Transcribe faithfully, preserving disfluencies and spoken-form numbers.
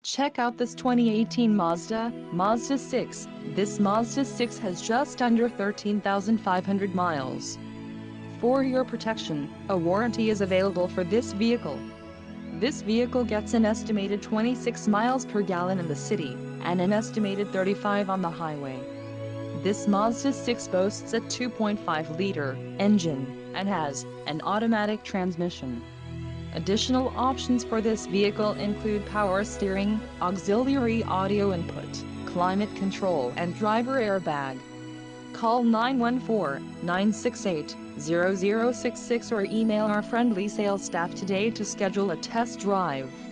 Check out this twenty eighteen Mazda, Mazda six. This Mazda six has just under thirteen thousand five hundred miles. For your protection, a warranty is available for this vehicle. This vehicle gets an estimated twenty-six miles per gallon in the city, and an estimated thirty-five on the highway. This Mazda six boasts a two point five liter engine, and has an automatic transmission. Additional options for this vehicle include power steering, auxiliary audio input, climate control and driver airbag. Call nine one four, nine six eight, zero zero six six or email our friendly sales staff today to schedule a test drive.